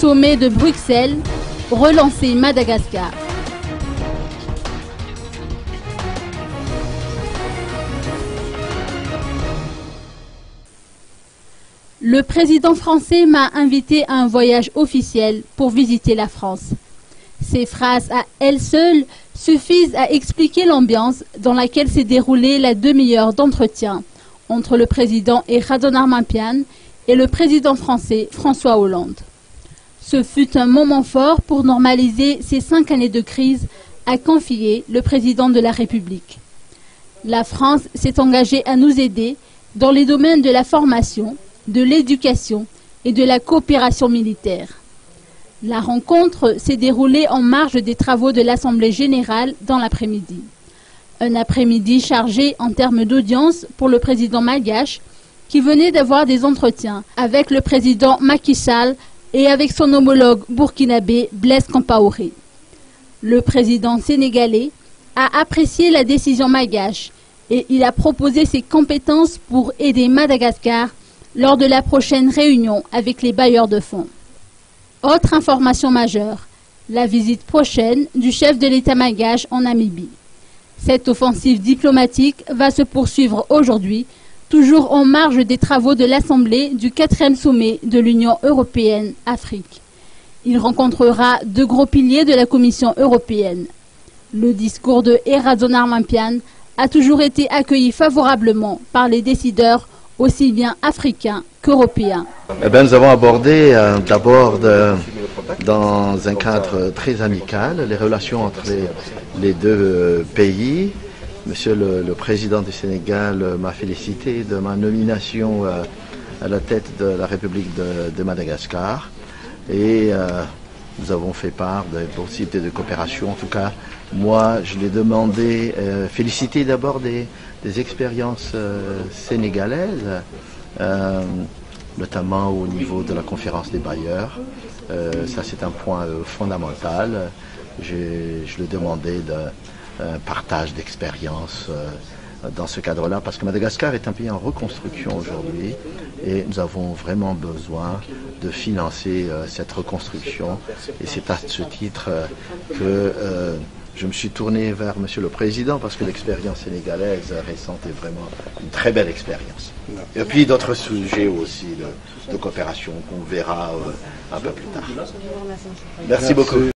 sommet de Bruxelles, relancer Madagascar. Le président français m'a invité à un voyage officiel pour visiter la France. Ces phrases à elles seules suffisent à expliquer l'ambiance dans laquelle s'est déroulée la demi-heure d'entretien entre le président Eradon Mampiane et le président français François Hollande. Ce fut un moment fort pour normaliser ces 5 années de crise, a confié le président de la République. La France s'est engagée à nous aider dans les domaines de la formation, de l'éducation et de la coopération militaire. La rencontre s'est déroulée en marge des travaux de l'Assemblée générale dans l'après-midi. Un après-midi chargé en termes d'audience pour le président malgache qui venait d'avoir des entretiens avec le président Macky Sall et avec son homologue burkinabé Blaise Compaoré. Le président sénégalais a apprécié la décision malgache et il a proposé ses compétences pour aider Madagascar lors de la prochaine réunion avec les bailleurs de fonds. Autre information majeure, la visite prochaine du chef de l'État malgache en Namibie. Cette offensive diplomatique va se poursuivre aujourd'hui, toujours en marge des travaux de l'Assemblée du 4e sommet de l'Union européenne-Afrique. Il rencontrera 2 gros piliers de la Commission européenne. Le discours de Eradon Mampiane a toujours été accueilli favorablement par les décideurs aussi bien africains qu'européens. Nous avons abordé d'abord dans un cadre très amical les relations entre les 2 pays. Monsieur le président du Sénégal m'a félicité de ma nomination à la tête de la République de Madagascar et nous avons fait part des possibilités de coopération. En tout cas, moi, je l'ai demandé, féliciter d'abord des expériences sénégalaises, notamment au niveau de la conférence des bailleurs. Ça, c'est un point fondamental. Je lui ai demandé un partage d'expérience dans ce cadre-là, parce que Madagascar est un pays en reconstruction aujourd'hui et nous avons vraiment besoin de financer cette reconstruction. Et c'est à ce titre que je me suis tourné vers Monsieur le Président, parce que l'expérience sénégalaise récente est vraiment une très belle expérience. Et puis d'autres sujets aussi de coopération qu'on verra un peu plus tard. Merci beaucoup.